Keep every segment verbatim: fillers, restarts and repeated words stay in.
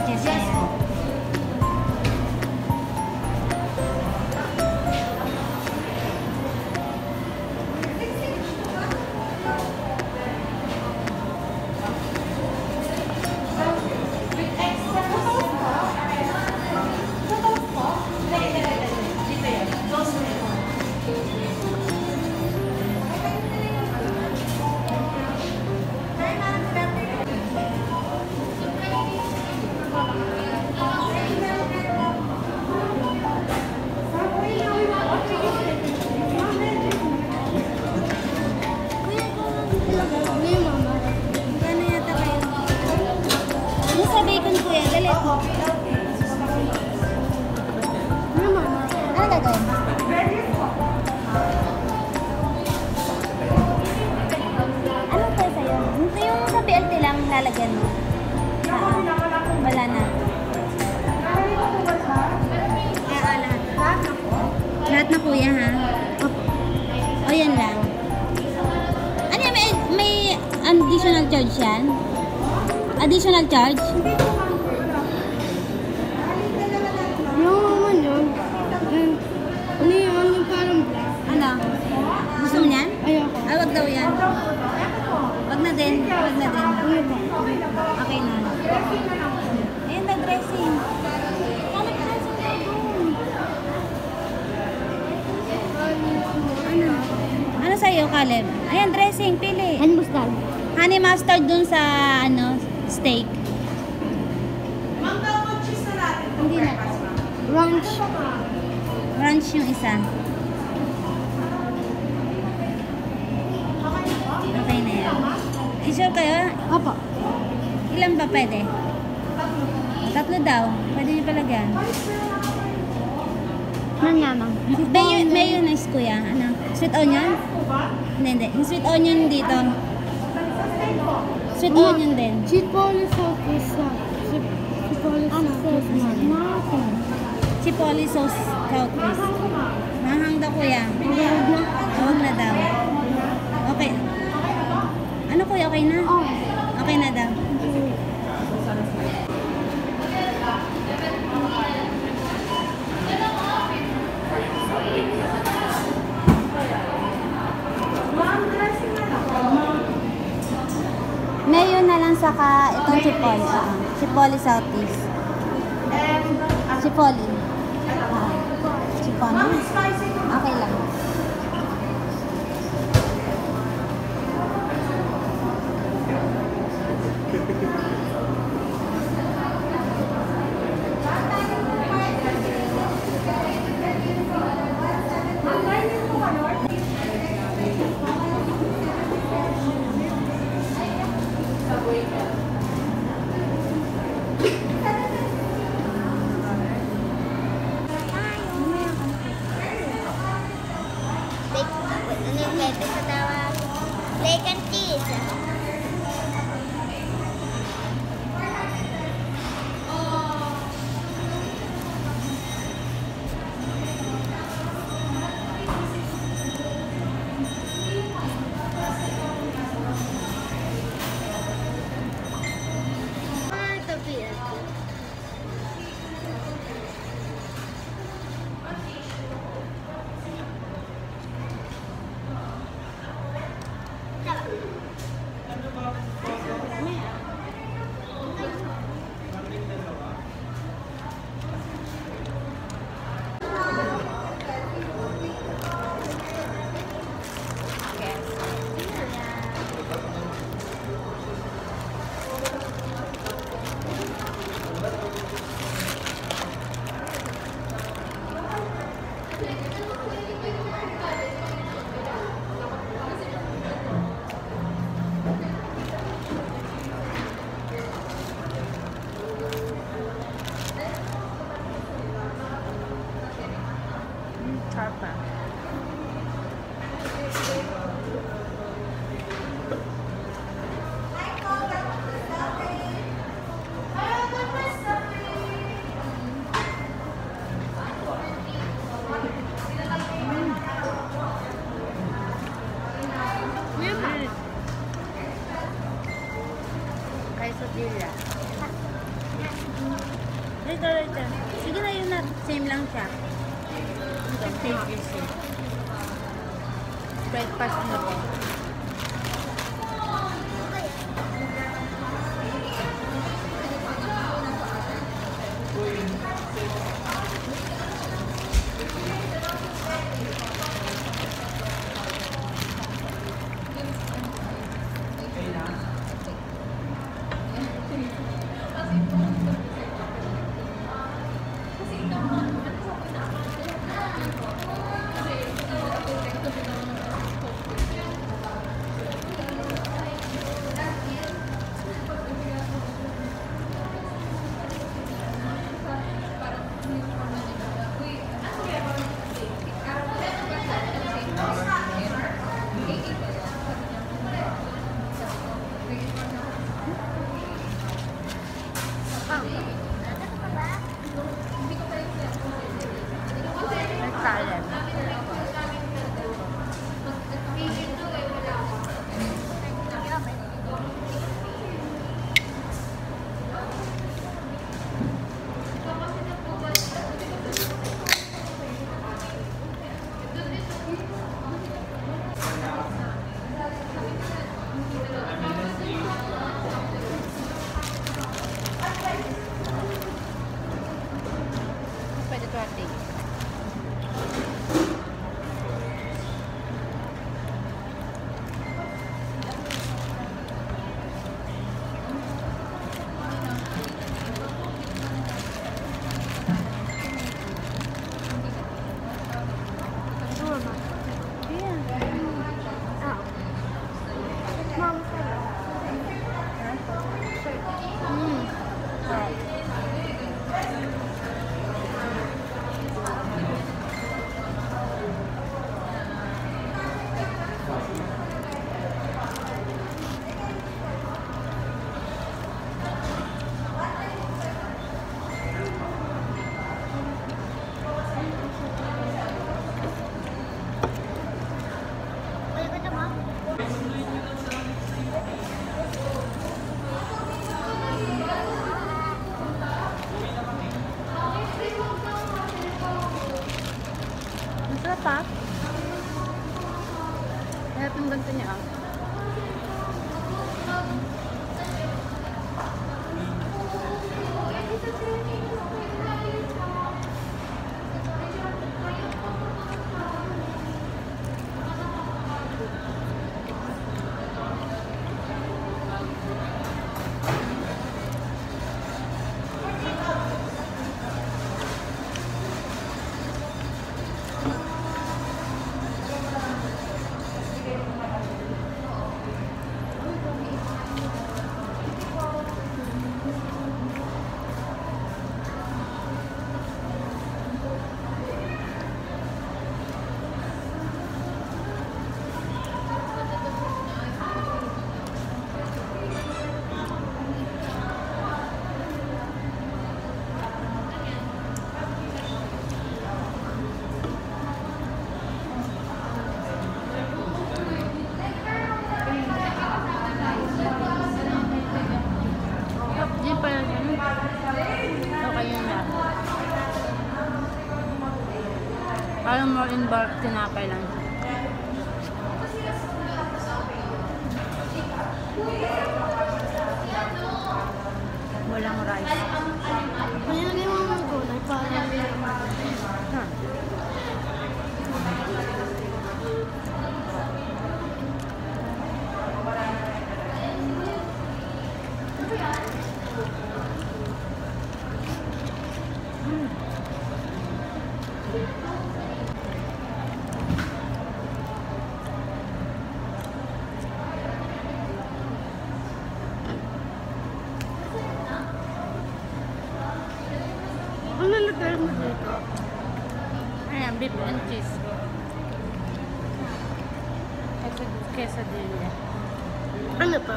Yes, yes. Lalagyan mo. Ah, wala na. Kaya lahat. Lahat na kuya ha? O yan lang. Ano yan? May, may additional charge yan? Additional charge? Yung naman yun. Ano yun? Yung parang ano? Gusto mo yan? Ayoko. Ah, wag daw yan. Wag na din. Wag na din. Okay na. Ayun na, dressing. Kalap dressing na doon. Ano? Ano sa'yo, Caleb? Ayan, dressing. Pili. Honey mustard. Honey mustard dun sa, ano, steak. Hindi na. Ranch. Ranch yung isa. Okay na yan. I-sure kayo? Opo. Ilan ba pwede? Tatlo daw. Pwede niyo palagyan. Nangyamang. May mayonnaise kuya. Ano? Sweet onion? Hindi, hindi. Yung sweet onion dito. Sweet onion din. Chipotle sauce. Chipotle sauce. Nothing. Chipotle sauce cowfish. Mahang daw kuya. Huwag na. Huwag na daw. Okay. Ano kuya? Okay na? Oh. Okay na daw. Mayo na lang saka itong chipotle. Uh, chipotle southeast. Chipotle. Uh, chipotle. Okay lang. Steak and cheese. Quesadilla. Dito, dito. Sige na yun na. Same lang siya. Breakfast mo to. Nagkalim. Pwede ito ating. Masarap pa. Lahat ng ganito niya ah. Parang more in bulk, tinapay lang. Walang rice. Kaya na yung mga gulay para Huh. ano lagay mo dito? Ayan, beef and cheese. Ito quesadilla. Ano pa?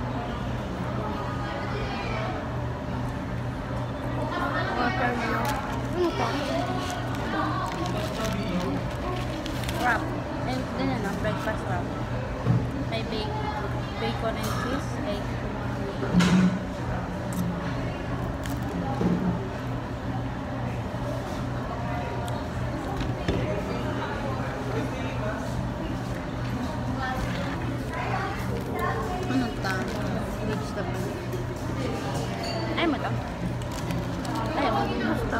Watermelon. Ano pa? Wrap. And then ano, breakfast wrap. May bake, bacon and cheese, egg. vegetable. Ayaw mo to? Ayaw mo. Gusto.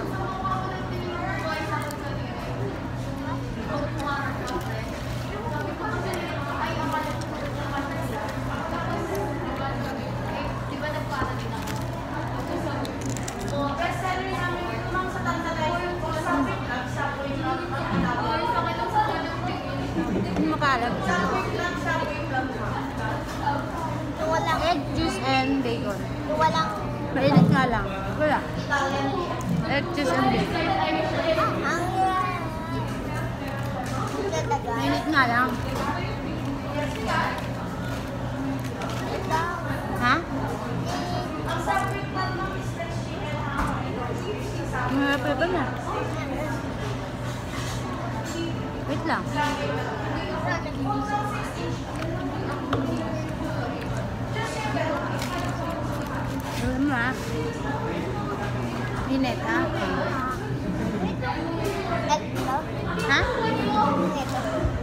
Hindi makalat. Yung walang, Egg, juice, and bacon. yung walang, Mainit nga lang. Wala. Egg, juice, and bacon. ang yan. Talaga. Mainit nga lang. Ito. Ha? Mahirap pa na. Wait lang. Alam mo ah. Init ah. Ito. Ha? Ito.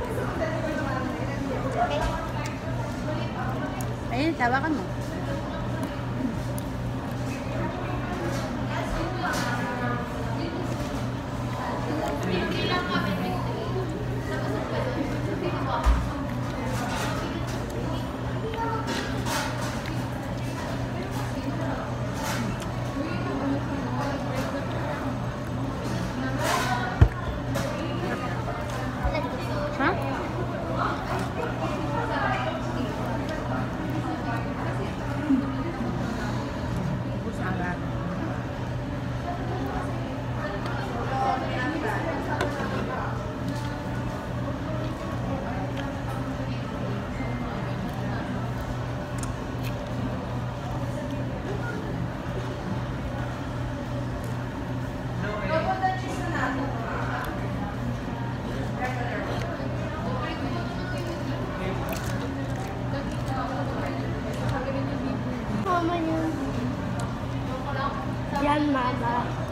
Ayun, tawakan mo. Ha? Ubus na agad. Mama yun. Yan, mama.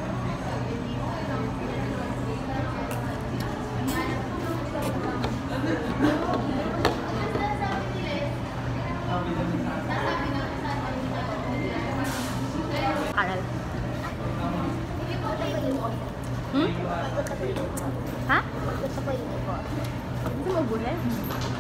Alal. Hmm? Ha? Gusto ko yun po. Gusto mo gulay?